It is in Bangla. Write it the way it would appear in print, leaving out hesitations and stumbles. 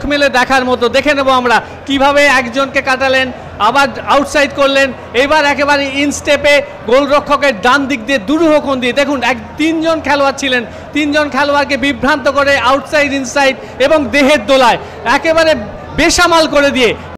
মেলে দেখার মতো। দেখে নেব আমরা কিভাবে একজনকে কাটালেন, আবার আউটসাইড করলেন, এবার একেবারে ইন স্টেপে গোলরক্ষকের ডান দিক দিয়ে দুরূহকোণ দিয়ে। দেখুন তিনজন খেলোয়াড় ছিলেন, তিনজন খেলোয়াড়কে বিভ্রান্ত করে আউটসাইড ইনসাইড এবং দেহের দোলায় একেবারে বেসামাল করে দিয়ে